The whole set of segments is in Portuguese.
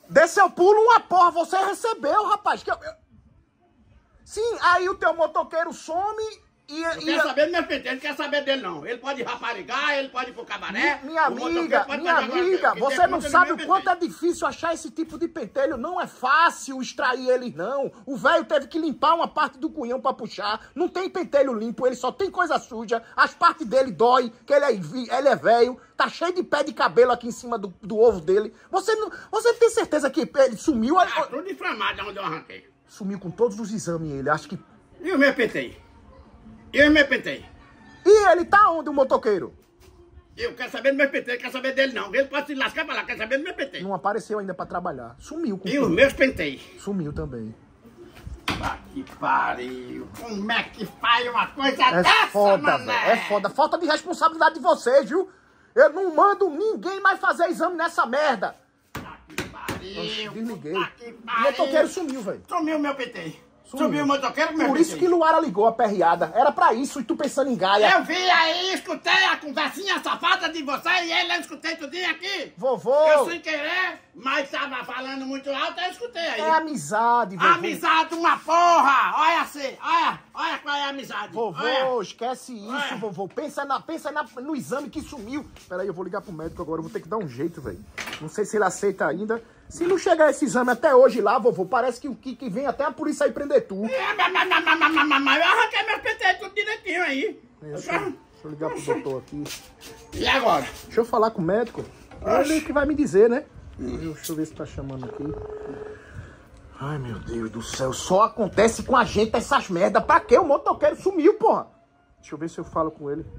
Desse eu pulo uma porra, você recebeu, rapaz. Sim, aí o teu motoqueiro some e... Não quer saber do meu penteio, não quer saber dele não. Ele pode raparigar, ele pode ir pro cabaré. Minha amiga, você não sabe o quanto é difícil achar esse tipo de pentelho. Não é fácil extrair ele, não. O velho teve que limpar uma parte do cunhão pra puxar. Não tem pentelho limpo, ele só tem coisa suja. As partes dele dói, que ele é velho. Tá cheio de pé de cabelo aqui em cima do ovo dele. Você tem certeza que ele sumiu? Tudo inflamado onde eu arranquei. Sumiu com todos os exames, ele. Acho que... E o meu penteio? Eu me pentei. E ele tá onde, o motoqueiro? Eu quero saber do meu penteio, quero saber dele não. Ele pode se lascar pra lá, quero saber do meu penteio. Não apareceu ainda pra trabalhar. Sumiu com E os meus penteios? Sumiu também. Ah, que pariu. Como é que faz uma coisa dessa, foda, mané? velho. É foda. Falta de responsabilidade de vocês, viu? Eu não mando ninguém mais fazer exame nessa merda. Ah, que pariu. Desliguei. Ah, que O pariu. motoqueiro sumiu, velho. Sumiu o meu penteio. Subiu o motoqueiro com meu Por isso que Luara ligou a perreada. Era pra isso, e tu pensando em gaia. Eu vi aí, escutei a conversinha safada de você e ele, eu escutei tudinho aqui. Vovô. Eu sem querer, mas tava falando muito alto, eu escutei aí. É amizade, vovô. Amizade uma porra! Olha assim, olha qual é a amizade. Vovô, olha. esquece isso, vovô. Pensa no exame que sumiu. Peraí, eu vou ligar pro médico agora. Eu vou ter que dar um jeito, velho. Não sei se ele aceita ainda. Se não chegar esse exame até hoje lá, vovô, parece que vem até a polícia aí prender tu. Eu arranquei meu penteio tudo direitinho aí. Deixa eu ligar pro doutor aqui. E agora? Deixa eu falar com o médico. Ele que vai me dizer, né? Deixa eu ver se tá chamando aqui. Ai, meu Deus do céu. Só acontece com a gente essas merdas. Pra quê? O motoqueiro sumiu, porra. Deixa eu ver se eu falo com ele.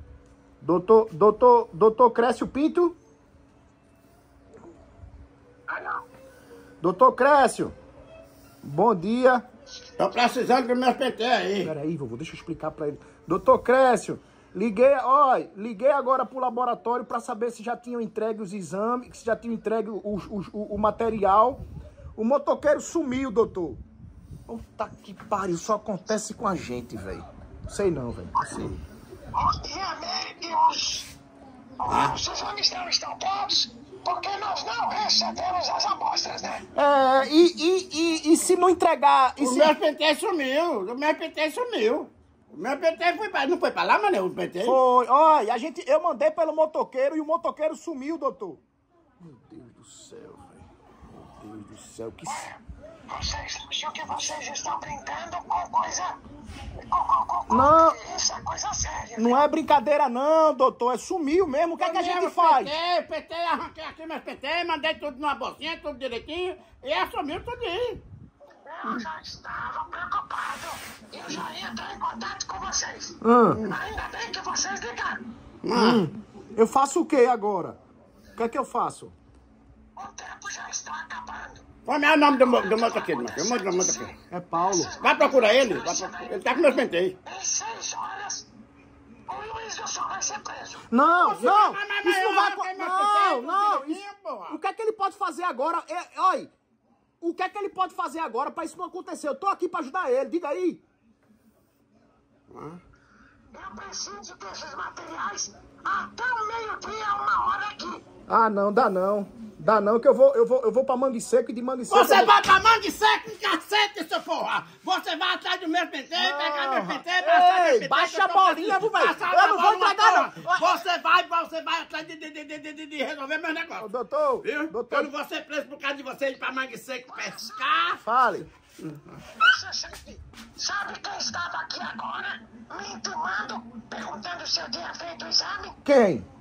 Doutor Crécio Pinto? Doutor Crécio, bom dia. Tô precisando dos meus penteios aí. Peraí, vovô, deixa eu explicar pra ele. Doutor Crécio, liguei agora pro laboratório pra saber se já tinham entregue os exames, se já tinham entregue o material. O motoqueiro sumiu, doutor. Puta que pariu, só acontece com a gente, velho. Sei não, velho. Sei. Bom dia, amigos. Os exames não estão prontos? Porque nós não recebemos as amostras, né? E se não entregar... O meu penteio sumiu. O meu penteio sumiu. O meu penteio foi pra... Não foi pra lá, mané, o penteio? Foi. Olha, eu mandei pelo motoqueiro e o motoqueiro sumiu, doutor. Meu Deus do céu, velho. Meu Deus do céu, que... Vocês acham que vocês estão brincando com coisa... Não. Isso é coisa séria. Não é brincadeira não, doutor. É sumiu mesmo. O que é que a gente faz? Pentei, arranquei aqui meus penteios, mandei tudo numa bolsinha, tudo direitinho, e assumiu tudinho. Eu já estava preocupado. Eu já ia entrar em contato com vocês. Ainda bem que vocês ligaram. Eu faço o que agora? O que é que eu faço? O tempo já está acabando. Qual é o nome do motoqueiro, Marcos? O motoqueiro. É Paulo. Vai procurar ele. Ele tá com meus penteios. Em 6 horas, o Luiz do Sol vai ser preso. Não, Você não. vai- Isso não vai... mas- Não. direitinho, porra. O que é que ele pode fazer agora? Olha, o que é que ele pode fazer agora pra isso não acontecer? Eu tô aqui pra ajudar ele. Diga aí. Eu preciso desses materiais até o meio-dia, 1 hora aqui. Ah, não, dá não. Dá não, que eu vou pra Mangue Seco e de Mangue Seco... Você vai pra Mangue Seco, cacete, seu porra! Você vai atrás do meu penteio, pegar meu penteio, passar meu penteio... baixa a bolinha, velho. Eu não vou entregar, não. Você vai atrás de resolver meus negócios. Doutor, Viu? doutor... Eu não vou ser preso por causa de você ir pra Mangue Seco pescar. Fale. Você sabe quem estava aqui agora me intimando, perguntando se eu tinha feito o exame? Quem?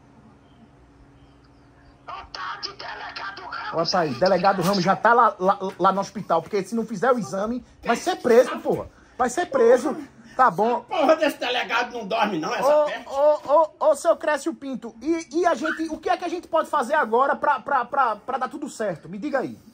O tal de delegado Ramos. Olha, pai, delegado Ramos já tá lá no hospital, porque se não fizer o exame, vai ser preso, porra. Vai ser preso. Tá bom. Porra, desse delegado não dorme não, essa peste. Ô, seu Crécio Pinto, e a gente, o que é que a gente pode fazer agora pra dar tudo certo? Me diga aí.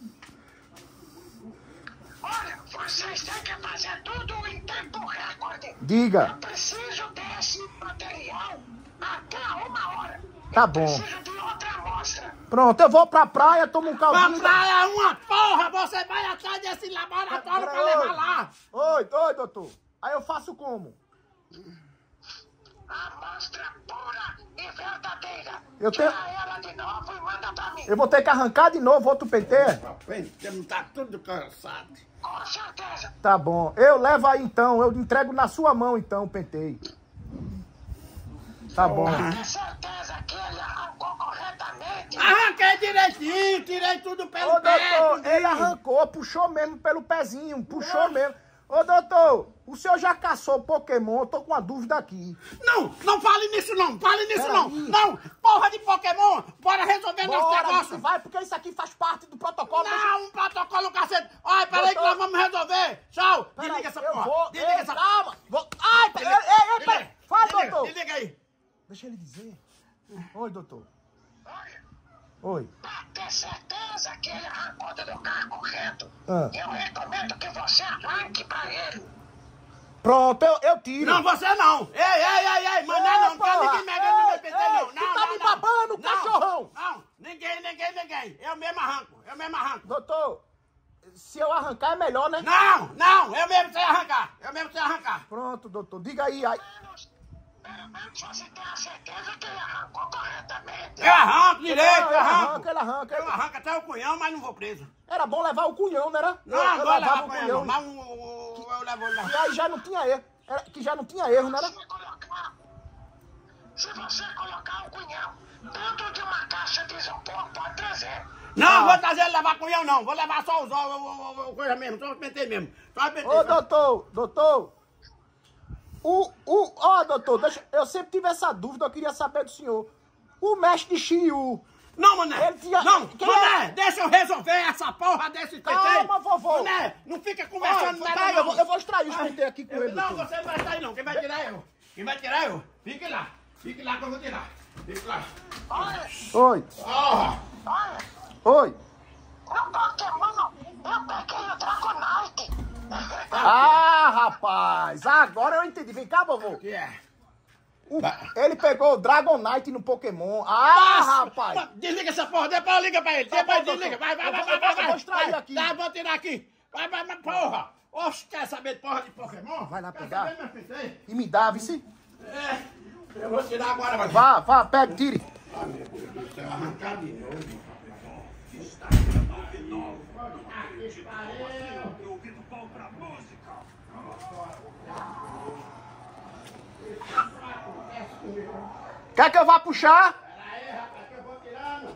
Olha, vocês têm que fazer tudo em tempo recorde. Diga. Eu preciso desse material até 1 hora. Tá bom. Preciso de outra amostra. Pronto, eu vou pra praia, tomo um Pra caldinho. praia uma porra, você vai atrás desse laboratório pra levar lá. Oi, doutor. Aí eu faço como? amostra pura e verdadeira. Eu tenho- Tira ela de novo e manda pra mim. Eu vou ter que arrancar de novo outro pentê? Você tá tudo cansado. Com certeza. Tá bom. Eu levo aí então, eu entrego na sua mão então o pentê. Tá bom. Tem certeza que ele arrancou corretamente? Arranquei direitinho, tirei tudo pelo Ô, pé. doutor, tudinho. ele arrancou, puxou mesmo pelo pezinho, puxou mesmo. Ô, doutor, o senhor já caçou Pokémon? Eu tô com uma dúvida aqui. Não fale nisso não, fale nisso Pera não. aí. Não, porra de Pokémon, bora resolver nosso Bora, negócio. bicho, vai, porque isso aqui faz parte do protocolo. Não, um protocolo cacete. Olha, peraí que Doutor. nós vamos resolver. Tchau, Peraí, desliga essa eu porra. vou- Desliga Ei, essa calma. Ai, peraí, ei, peraí. Fala, doutor. Desliga aí. Deixa ele dizer. Oi, doutor. Oi. Oi. Pra ter certeza que ele arrancou do lugar correto, Ah. eu recomendo que você arranque pra ele. Pronto, eu tiro. Não, você não. Ei, mané não. Não quero ninguém megando no meu PT, não. Tu Não, tá não, me não. babando, Não, cachorrão. Não, ninguém. Eu mesmo arranco. Doutor, se eu arrancar é melhor, né? Não, eu mesmo sei arrancar. Pronto, doutor. Diga aí. Pelo menos você tem a certeza que ele arrancou corretamente. Eu arranco direito, Não, eu arranco. ele arranca. Eu arranco até o cunhão, mas não vou preso. Era bom levar o cunhão, não era? Não, eu agora levava leva o pra cunhão. ele, mas eu levo. E aí já não tinha erro. Que já não tinha erro, não era? Se você colocar o cunhão dentro de uma caixa de isopor, pode trazer. Não, vou trazer ele levar cunhão, não. Vou levar só os coisa mesmo, só os pentei mesmo. Só os pentei. Ô, doutor. Ó, doutor, eu sempre tive essa dúvida, eu queria saber do senhor. O mestre de Shiryu. Não, mané. Ele tinha- Não, quem mané, é? deixa eu resolver essa porra desse pentei. Calma, vovô. Mané, não fica Ó, conversando nada, pega, não. eu vou extrair os pentei aqui com ele. Não, doutor. você não vai sair, não. Quem vai tirar é eu. Fique lá que eu vou tirar. Fique lá. Olha, Oi. Porra. olha, Oi. no Pokémon, eu peguei o Dragonite. Ah, rapaz. Agora eu entendi. Vem cá, vovô. O que é? Ele pegou o Dragonite no Pokémon. Ah, rapaz. Desliga essa porra, depois liga pra ele. Tá Depois bom, doutor. desliga. Vai. Eu vou extrair aqui. Tá, vou tirar aqui. Vai, porra. Oxe, quer saber de porra de Pokémon? Vai lá Quer pegar. saber, meu filho? E me dá, vice. É, eu vou tirar agora, vai. Vá, pega, tire. Ah, meu Deus do céu, arrancar de novo. Quer que eu vá puxar? Peraí, rapaz, que eu vou tirando.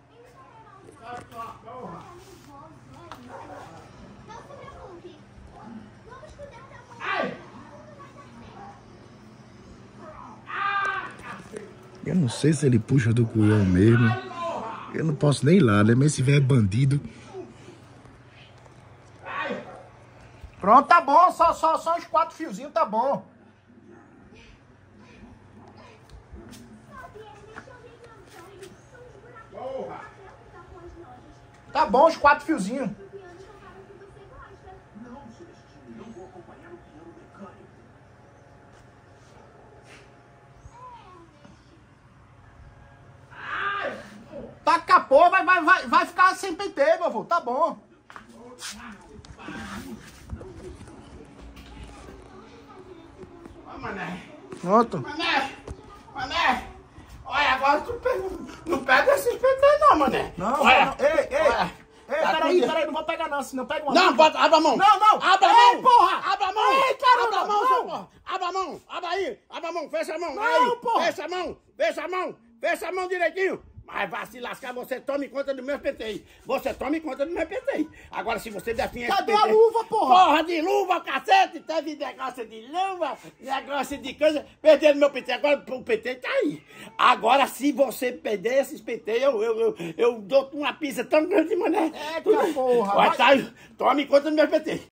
Ai! Eu não sei se ele puxa do cunhão mesmo. Eu não posso nem ir lá, né? Mas se tiver bandido. Pronto, tá bom. Só uns 4 fiozinhos, tá bom. Tá bom, os 4 fiozinhos. Tá capô, vai ficar sem pentê, vovô. Tá bom. Ó, mané. Pronto. Mané. Olha, agora tu não pega esses penteiros não, mané. Não, Olha. não. Ei, Olha. peraí, não vou pegar não, senão pega uma. Não, bota, abre a mão. Não. Abre a Ei, mão. porra. Abre a mão. Ei, caramba, Abre a mão, não. seu porra. Abre a mão. Abre aí. Abre a mão. Fecha a mão. Não, aí. porra. Fecha a mão direitinho. Mas vai se lascar, você tome conta do meu pentei. Você tome conta do meu pentei. Agora, se você definha esse Cadê a pentei- luva, porra? Porra de luva, cacete. Teve negócio de luva, negócio de coisa. Perderam meu pentei. Agora o pentei tá aí. Agora, se você perder esses penteios, eu dou uma pizza tão grande, mané. Eita, porra. Vai, tá, tome conta do meu pentei.